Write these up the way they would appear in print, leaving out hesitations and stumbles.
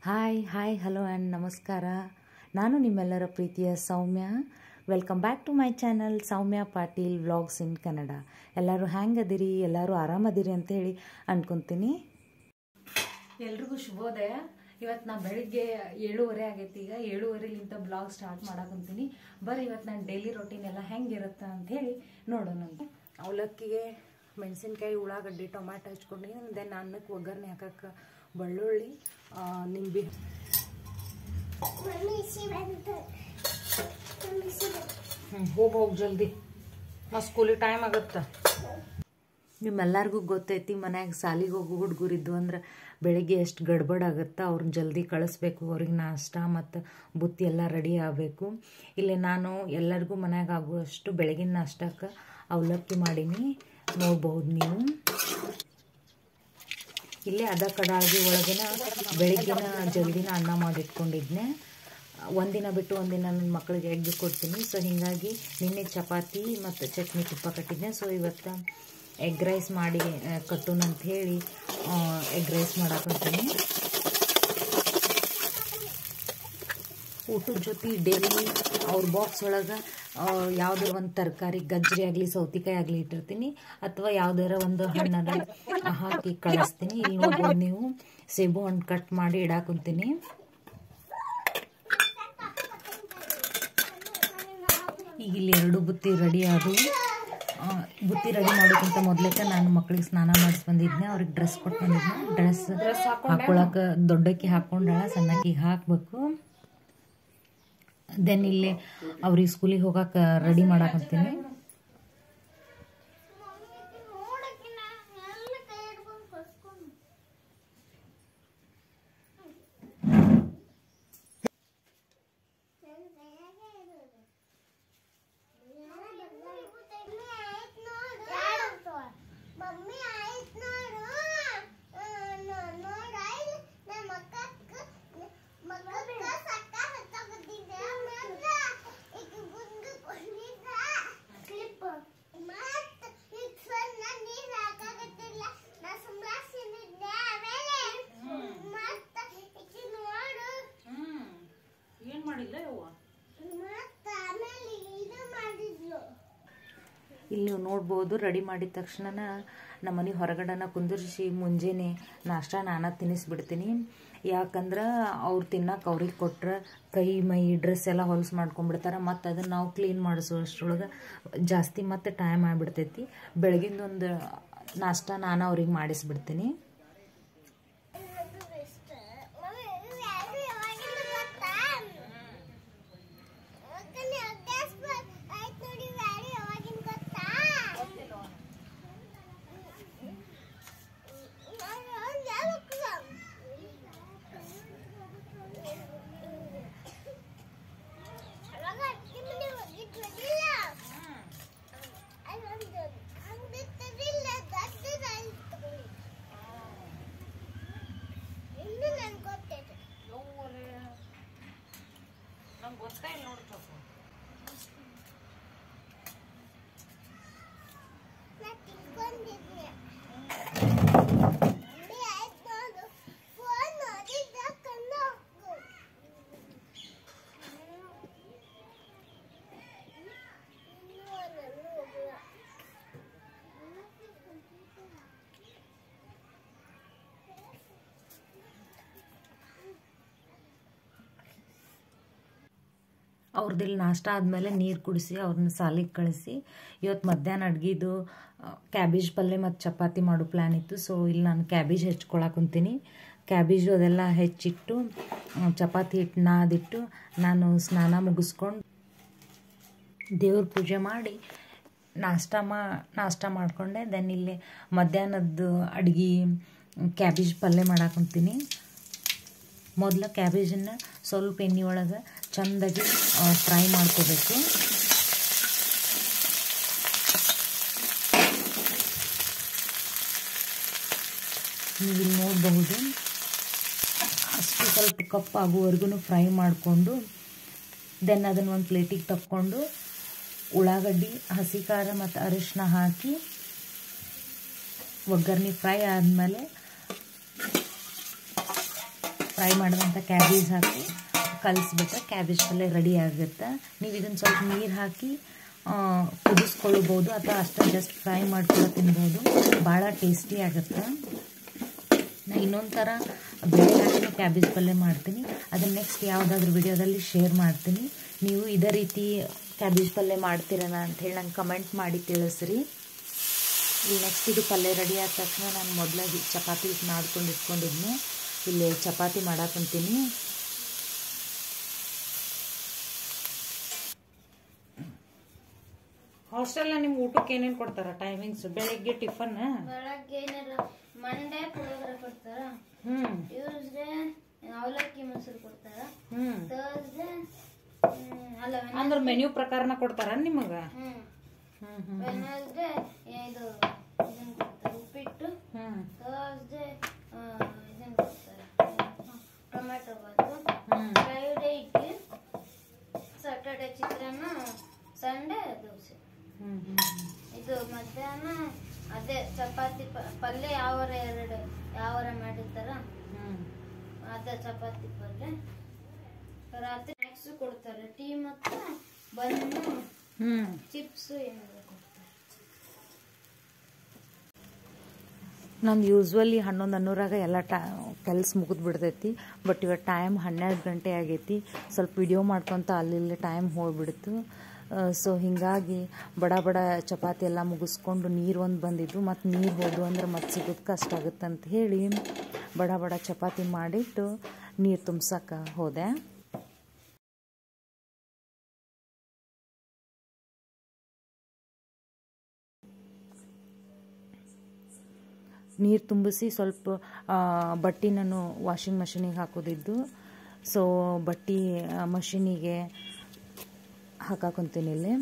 Hi hello and ನಮಸ್ಕಾರ. ನಾನು ನಿಮ್ಮೆಲ್ಲರ ಪ್ರೀತಿಯ Soumya. Welcome back to my channel Soumya Patil vlogs in Kannada. ಎಲ್ಲರೂ ಹ್ಯಾಂಗದಿರಿ, ಎಲ್ಲರೂ ಆರಾಮದಿರಿ ಅಂತೇಳಿ ಅನ್ಕೊತೀನಿ. ಎಲ್ರಿಗೂ ಶುಭೋದಯ. ಇವತ್ತು ನಾನು ಬೆಳಿಗ್ಗೆ 7:30 ಆಗೈತಿ. ಈಗ 7:30ಲಿಂತ ಬ್ಲಾಗ್ ಸ್ಟಾರ್ಟ್ ಮಾಡಾಕೊಂತೀನಿ. ಬರ್ರಿ ಇವತ್ತು ನಾನು ಡೈಲಿ ರೊಟೀನ್ ಎಲ್ಲ ಹೆಂಗಿರುತ್ತೆ ಅಂಥೇಳಿ ನೋಡೋಣಂತ. ಅವಲಕ್ಕಿಗೆ ಮೆಣಸಿನ್ಕಾಯಿ, ಉಳ್ಳಾಗಡ್ಡಿ, ಟೊಮ್ಯಾಟೊ ಹಚ್ಕೊಂಡಿದ್ದೀನಿ. ದೆನ್ ಅನ್ನಕ್ಕೆ ಒಗ್ಗರಣೆ ಹಾಕಕ್ಕೆ ಬೆಳ್ಳುಳ್ಳಿ, ನಿಂಬೆ. ಹೋಗಿ ಜಲ್ದಿ, ಸ್ಕೂಲಿಗೆ ಟೈಮ್ ಆಗುತ್ತೆ. ನಿಮ್ಮೆಲ್ಲರಿಗೂ ಗೊತ್ತೈತಿ, ಮನ್ಯಾಗ ಸಾಲಿಗೆ ಹೋಗೋ ಹುಡುಗರಿದ್ದು ಅಂದ್ರೆ ಬೆಳಿಗ್ಗೆ ಎಷ್ಟು ಗಡ್ಬಡ್ ಆಗುತ್ತೆ. ಅವ್ರನ್ನ ಜಲ್ದಿ ಕಳಿಸ್ಬೇಕು, ಅವ್ರಿಗೆ ನಾಷ್ಟ ಮತ್ತು ಬುತ್ತಿ ಎಲ್ಲ ರೆಡಿ ಆಗಬೇಕು. ಇಲ್ಲಿ ನಾನು ಎಲ್ಲರಿಗೂ ಮನ್ಯಾಗ ಆಗುವಷ್ಟು ಬೆಳಗಿನ ನಾಷ್ಟಕ್ಕೆ ಅವಲಕ್ಕಿ ಮಾಡೀನಿ, ನೋಡ್ಬಹುದು ನೀವು. ಇಲ್ಲೇ ಅದ ಕಡಾಳ್ಗಿ ಒಳಗಿನ ಬೆಳಗ್ಗಿನ ಜಲ್ದಿನ ಅನ್ನ ಮಾಡಿಟ್ಕೊಂಡಿದ್ನೆ. ಒಂದಿನ ಬಿಟ್ಟು ಒಂದಿನ ನನ್ನ ಮಕ್ಕಳಿಗೆ ಎಗ್ ಕೊಡ್ತೀನಿ. ಸೊ ಹೀಗಾಗಿ ನಿನ್ನೆ ಚಪಾತಿ ಮತ್ತು ಚಟ್ನಿ ತುಪ್ಪ ಕಟ್ಟಿದ್ದೆ. ಸೊ ಇವತ್ತು ಎಗ್ ರೈಸ್ ಮಾಡಿ ಕಟ್ಟೋಣ ಅಂತ ಹೇಳಿ ಎಗ್ ರೈಸ್ ಮಾಡಾಕೊಂತೀನಿ. ಊಟದ ಜೊತೆ ಡೈಲಿ ಅವ್ರ ಬಾಕ್ಸ್ ಒಳಗೆ ಯಾವುದೋ ಒಂದು ತರಕಾರಿ, ಗಜ್ಜರಿ ಆಗಲಿ ಸೌತೆಕಾಯಿ ಆಗಲಿ ಇಟ್ಟಿರ್ತೀನಿ, ಅಥವಾ ಯಾವುದಾರ ಒಂದು ಹಣ್ಣನ್ನು ಹಾಕಿ ಕಳಿಸ್ತೀನಿ. ಇಲ್ಲಿ ನೋಡ್ಬೋದು ನೀವು, ಸೇಬು ಹಣ್ಣು ಕಟ್ ಮಾಡಿ ಇಡಾಕೊಂತೀನಿ. ಈಗ ಇಲ್ಲಿ 2 ಬುತ್ತಿ ರೆಡಿ ಆದವು. ಬುತ್ತಿ ರೆಡಿ ಮಾಡೋಕ್ಕಿಂತ ಮೊದಲಕ್ಕೆ ನಾನು ಮಕ್ಕಳಿಗೆ ಸ್ನಾನ ಮಾಡಿಸಿ ಬಂದಿದ್ದೆ. ಅವ್ರಿಗೆ ಡ್ರೆಸ್ ಕೊಟ್ಟು ಬಂದಿದ್ದೆ. ಡ್ರೆಸ್ ಹಾಕೊಳಕ್ಕೆ ದೊಡ್ಡಕ್ಕಿ ಹಾಕೊಂಡಾಳ, ಸಣ್ಣಕ್ಕಿಗೆ ಹಾಕಬೇಕು. ದೆನ್ ಇಲ್ಲಿ ಅವ್ರಿಗೆ ಸ್ಕೂಲಿಗೆ ಹೋಗಕ್ಕೆ ರೆಡಿ ಮಾಡಾಕಂತೀನಿ. ಇಲ್ಲಿ ನೀವು ನೋಡ್ಬೋದು, ರೆಡಿ ಮಾಡಿದ ತಕ್ಷಣ ನಮ್ಮ ಮನೆ ಹೊರಗಡೆನ ಕುಂದಿರಿಸಿ ಮುಂಜಾನೆ ನಾಷ್ಟ ನಾನು ತಿನ್ನಿಸ್ಬಿಡ್ತೀನಿ. ಯಾಕಂದ್ರೆ ಅವ್ರು ತಿನ್ನಕ್ಕೆ ಅವ್ರಿಗೆ ಕೊಟ್ರೆ ಕೈ ಮೈ ಡ್ರೆಸ್ ಎಲ್ಲ ಹೊಲಸು ಮಾಡ್ಕೊಂಡ್ಬಿಡ್ತಾರೆ. ಮತ್ತು ಅದನ್ನು ನಾವು ಕ್ಲೀನ್ ಮಾಡಿಸೋ ಅಷ್ಟರೊಳಗೆ ಜಾಸ್ತಿ ಮತ್ತು ಟೈಮ್ ಆಗಿಬಿಡ್ತೈತಿ. ಬೆಳಗಿಂದೊಂದು ನಾಷ್ಟ ನಾನು ಅವ್ರಿಗೆ ಮಾಡಿಸ್ಬಿಡ್ತೀನಿ. ಅವ್ರದ್ದಿಲ್ಲಿ ನಾಷ್ಟ ಆದಮೇಲೆ ನೀರು ಕುಡಿಸಿ ಅವ್ರನ್ನ ಸಾಲಿಗೆ ಕಳಿಸಿ, ಇವತ್ತು ಮಧ್ಯಾಹ್ನ ಅಡ್ಗಿದು ಕ್ಯಾಬೇಜ್ ಪಲ್ಯ ಮತ್ತು ಚಪಾತಿ ಮಾಡೋ ಪ್ಲ್ಯಾನ್ ಇತ್ತು. ಸೊ ಇಲ್ಲಿ ನಾನು ಕ್ಯಾಬೇಜ್ ಹೆಚ್ಕೊಳಕುಂತೀನಿ. ಕ್ಯಾಬೇಜು ಅದೆಲ್ಲ ಹೆಚ್ಚಿಟ್ಟು ಚಪಾತಿ ಹಿಟ್ಟು ನಾದಿಟ್ಟು ನಾನು ಸ್ನಾನ ಮುಗಿಸ್ಕೊಂಡು ದೇವ್ರ ಪೂಜೆ ಮಾಡಿ ನಾಷ್ಟ ಮಾಡಿಕೊಂಡೆ. ದೆನ್ ಇಲ್ಲಿ ಮಧ್ಯಾಹ್ನದ್ದು ಅಡ್ಗೆ ಕ್ಯಾಬೇಜ್ ಪಲ್ಯ ಮಾಡಾಕೊಂತೀನಿ. ಮೊದಲು ಕ್ಯಾಬೇಜನ್ನು ಸ್ವಲ್ಪ ಎಣ್ಣೆ ಒಳಗೆ ಚೆಂದಾಗಿ ಫ್ರೈ ಮಾಡ್ಕೋಬೇಕು. ನೀವು ಇಲ್ಲಿ ನೋಡಬಹುದು, ಅಷ್ಟು ಸ್ವಲ್ಪ ಕಪ್ಪಾಗುವವರೆಗೂ ಫ್ರೈ ಮಾಡಿಕೊಂಡು ದೆನ್ ಅದನ್ನು ಒಂದು ಪ್ಲೇಟಿಗೆ ತಕ್ಕೊಂಡು ಉಳ್ಳಾಗಡ್ಡಿ, ಹಸಿ ಖಾರ ಮತ್ತು ಅರಿಶಿನ ಹಾಕಿ ಒಗ್ಗರಣೆ ಫ್ರೈ ಆದಮೇಲೆ ಫ್ರೈ ಮಾಡಿದಂಥ ಕ್ಯಾಬೇಜ್ ಹಾಕಿ ಕಲಿಸ್ಬಿಟ್ರೆ ಕ್ಯಾಬೇಜ್ ಪಲ್ಯ ರೆಡಿ ಆಗುತ್ತೆ. ನೀವು ಇದನ್ನು ಸ್ವಲ್ಪ ನೀರು ಹಾಕಿ ಕುದಿಸ್ಕೊಳ್ಬೋದು ಅಥವಾ ಅಷ್ಟೇ ಜಸ್ಟ್ ಫ್ರೈ ಮಾಡ್ಕೊಂಡು ತಿನ್ಬೋದು. ಭಾಳ ಟೇಸ್ಟಿ ಆಗುತ್ತೆ. ನಾನು ಇನ್ನೊಂದು ಥರ ಬೇಳೆ ಹಾಕಿ ಕ್ಯಾಬೇಜ್ ಪಲ್ಯ ಮಾಡ್ತೀನಿ. ಅದನ್ನು ನೆಕ್ಸ್ಟ್ ಯಾವುದಾದ್ರೂ ವಿಡಿಯೋದಲ್ಲಿ ಶೇರ್ ಮಾಡ್ತೀನಿ. ನೀವು ಇದೇ ರೀತಿ ಕ್ಯಾಬೇಜ್ ಪಲ್ಯ ಮಾಡ್ತೀರನ ಅಂಥೇಳಿ ನಂಗೆ ಕಮೆಂಟ್ ಮಾಡಿ ತಿಳಿಸ್ರಿ. ಇಲ್ಲಿ ನೆಕ್ಸ್ಟ್ ಇದು ಪಲ್ಯ ರೆಡಿ ಆದ ತಕ್ಷಣ ನಾನು ಮೊದಲಾಗಿ ಚಪಾತಿ ನಾದ್ಕೊಂಡು ಇಟ್ಕೊಂಡಿದ್ದೆ. ಇಲ್ಲಿ ಚಪಾತಿ ಮಾಡಾಕೊಂತೀನಿ. ಹಾಸ್ಟೆಲ್ನ ನಿಮ್ಗೆ ಊಟಕ್ಕೆ ಏನೇನು ಕೊಡ್ತಾರ ಟೈಮಿಂಗ್ಸ್? ಬೆಳಗ್ಗೆ ಟಿಫನ್, ಬೆಳಗ್ಗೆ ಮಂಡೇ ಪುಳಿಯೋಗರೆ ಕೊಡ್ತಾರ, ಟ್ಯೂಸ್ಡೇ ಅವಲಕ್ಕಿ ಮೊಸರು ಕೊಡ್ತಾರ, ಥರ್ಸ್ಡೇ ಅಂದ್ರೆ ಮೆನ್ಯೂ ಪ್ರಕಾರನ ಕೊಡ್ತಾರ ನಿಮಗೆ? ವೆಡ್ನೆಸ್ಡೇ ಇದು ಇದನ್ನ ಕೊಡ್ತಾರೆ ಉಪ್ಪಿಟ್ಟು, ಥರ್ಸ್ಡೇ ಇದನ್ನ ಕೊಡ್ತಾರೆ ಟೊಮೆಟೊ ಬಾತು, ಫ್ರೈಡೇ ಇಡ್ಲಿ, ಸ್ಯಾಟರ್ಡೇ ಚಿತ್ರಾನ್ನ, ಸಂಡೇ ದೋಸೆ. ಇದು ಮಧ್ಯಾಹ್ನ ಅದೇ ಚಪಾತಿ ಪಲ್ಯ ಯಾವಾರ ಎರಡು ಯಾವಾರ ಮಾಡಿರ್ತಾರ ಅದೇ ಚಪಾತಿ ಪಲ್ಯ. ರಾತ್ರಿ ಸ್ನ್ಯಾಕ್ಸ್ ಕೊಡ್ತಾರೆ, ಟೀ ಮತ್ತು ಬನ್ನು, ಚಿಪ್ಸ್ ಏನಾದ್ರು ಕೊಡ್ತಾರೆ. ನಂದು ಯೂಸ್ವಲಿ 11:00 ಎಲ್ಲ ಕೆಲಸ ಮುಗಿದು ಬಿಡ್ತೈತಿ. ಬಟ್ ಇವತ್ತು ಟೈಮ್ 12 ಗಂಟೆ ಆಗೈತಿ. ಸ್ವಲ್ಪ ವಿಡಿಯೋ ಮಾಡ್ಕೊತ ಅಲ್ಲಿ ಟೈಮ್ ಹೋಗ್ಬಿಡ್ತು. ಸೊ ಹೀಗಾಗಿ ಬಡ ಬಡ ಚಪಾತಿ ಎಲ್ಲ ಮುಗಿಸ್ಕೊಂಡು ನೀರು ಒಂದು ಬಂದಿದ್ದು, ಮತ್ತು ನೀರು ಹೋದು ಅಂದ್ರೆ ಮತ್ತೆ ಸಿಗೋದು ಕಷ್ಟ ಆಗುತ್ತೆ ಅಂತ ಹೇಳಿ ಬಡ ಬಡ ಚಪಾತಿ ಮಾಡಿಟ್ಟು ನೀರು ತುಂಬ್ಸಕ್ಕೆ ಹೋದೆ. ನೀರು ತುಂಬಿಸಿ ಸ್ವಲ್ಪ ಬಟ್ಟೆ ನಾನು ವಾಷಿಂಗ್ ಮಷೀನಿಗೆ ಹಾಕೋದಿದ್ದು. ಸೊ ಬಟ್ಟೆ ಮಷೀನಿಗೆ ಹಾಕಾಕೊಂತೀನಿ. ಇಲ್ಲಿ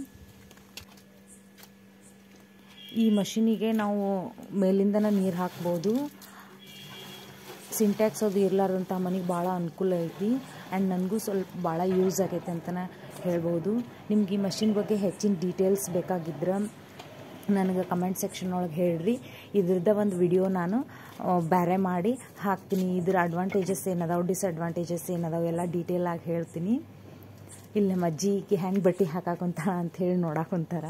ಈ ಮಷೀನಿಗೆ ನಾವು ಮೇಲಿಂದನೇ ನೀರು ಹಾಕ್ಬೋದು. ಸಿಂಟ್ಯಾಕ್ಸ್ ಅದು ಇರಲಾರ್ದಂಥ ಮನೆಗೆ ಭಾಳ ಅನುಕೂಲ ಐತಿ. ಆ್ಯಂಡ್ ನನಗೂ ಸ್ವಲ್ಪ ಭಾಳ ಯೂಸ್ ಆಗೈತೆ ಅಂತಲೇ ಹೇಳ್ಬೋದು. ನಿಮ್ಗೆ ಈ ಮಷಿನ್ ಬಗ್ಗೆ ಹೆಚ್ಚಿನ ಡೀಟೇಲ್ಸ್ ಬೇಕಾಗಿದ್ರೆ ನನಗೆ ಕಮೆಂಟ್ ಸೆಕ್ಷನ್ ಒಳಗೆ ಹೇಳ್ರಿ. ಇದ್ರದ್ದು ಒಂದು ವಿಡಿಯೋ ನಾನು ಬೇರೆ ಮಾಡಿ ಹಾಕ್ತೀನಿ. ಇದ್ರ ಅಡ್ವಾಂಟೇಜಸ್ ಏನದಾವೆ, ಡಿಸ್ಅಡ್ವಾಂಟೇಜಸ್ ಏನದಾವೆ ಎಲ್ಲ ಡೀಟೇಲಾಗಿ ಹೇಳ್ತೀನಿ. ಇಲ್ಲಿ ನಮ್ಮ ಅಜ್ಜಿಗೆ ಹೆಂಗೆ ಬಟ್ಟೆ ಹಾಕಾಕೊಂತಾರ ಅಂಥೇಳಿ ನೋಡಾಕೊಂತಾರ.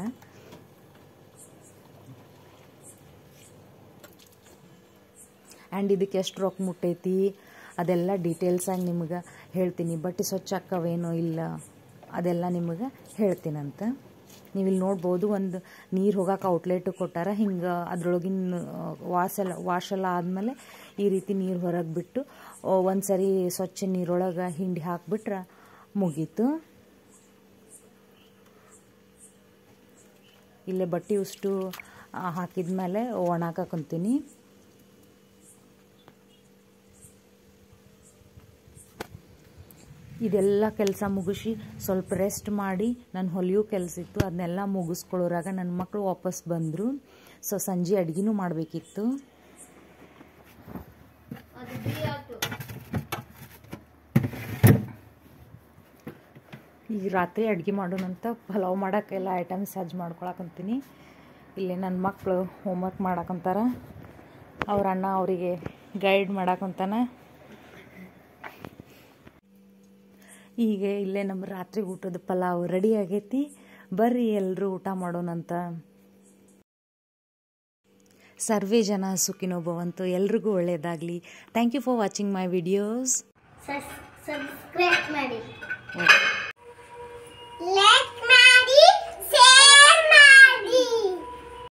ಆ್ಯಂಡ್ ಇದಕ್ಕೆ ಎಷ್ಟು ರೊಕ್ಕ ಮುಟ್ಟೈತಿ ಅದೆಲ್ಲ ಡೀಟೇಲ್ಸಾಗಿ ನಿಮ್ಗೆ ಹೇಳ್ತೀನಿ. ಬಟ್ಟೆ ಸ್ವಚ್ಛ ಹಾಕವೇನೋ ಇಲ್ಲ ಅದೆಲ್ಲ ನಿಮಗೆ ಹೇಳ್ತೀನಂತ. ನೀವು ಇಲ್ಲಿ ನೋಡ್ಬೋದು, ಒಂದು ನೀರು ಹೋಗೋಕೆ ಔಟ್ಲೆಟ್ ಕೊಟ್ಟಾರ. ಹಿಂಗೆ ಅದ್ರೊಳಗಿನ ವಾಶೆಲ್ಲ ಆದಮೇಲೆ ಈ ರೀತಿ ನೀರು ಹೊರಗೆ ಬಿಟ್ಟು ಒಂದು ಸರಿ ಸ್ವಚ್ಛ ನೀರೊಳಗೆ ಹಿಂಡಿ ಹಾಕಿಬಿಟ್ರೆ ಮುಗೀತು. ಇಲ್ಲೇ ಬಟ್ಟೆ ಉಷ್ಟು ಹಾಕಿದ್ಮೇಲೆ ಒಣಗಾಕೊಂತೀನಿ. ಇದೆಲ್ಲ ಕೆಲಸ ಮುಗಿಸಿ ಸ್ವಲ್ಪ ರೆಸ್ಟ್ ಮಾಡಿ ನಾನು ಹೊಲಿಯೋ ಕೆಲಸ ಇತ್ತು, ಅದನ್ನೆಲ್ಲ ಮುಗಿಸ್ಕೊಳ್ಳೋರಾಗ ನನ್ನ ಮಕ್ಕಳು ವಾಪಸ್ ಬಂದರು. ಸೊ ಸಂಜೆ ಅಡುಗೆನೂ ಮಾಡಬೇಕಿತ್ತು. ಈಗ ರಾತ್ರಿ ಅಡುಗೆ ಮಾಡೋಣಂತ ಪಲಾವ್ ಮಾಡೋಕ್ಕೆಲ್ಲ ಐಟಮ್ಸ್ ಸಜ್ಜು ಮಾಡ್ಕೊಳಕಂತೀನಿ. ಇಲ್ಲೇ ನನ್ನ ಮಕ್ಕಳು ಹೋಮ್ವರ್ಕ್ ಮಾಡಾಕಂತಾರ. ಅವ್ರ ಅಣ್ಣ ಅವರಿಗೆ ಗೈಡ್ ಮಾಡಾಕಂತಾನ. ಈಗ ಇಲ್ಲೇ ನಮ್ಮ ರಾತ್ರಿ ಊಟದ ಪಲಾವ್ ರೆಡಿ ಆಗೈತಿ. ಬರ್ರಿ ಎಲ್ಲರೂ ಊಟ ಮಾಡೋಣಂತ. ಸರ್ವೇ ಜನ ಸುಖಿನೋ ಭವಂತು. ಎಲ್ರಿಗೂ ಒಳ್ಳೆಯದಾಗಲಿ. Thank you for watching my videos. Subscribe ಮಾಡಿ. ಓಕೆ.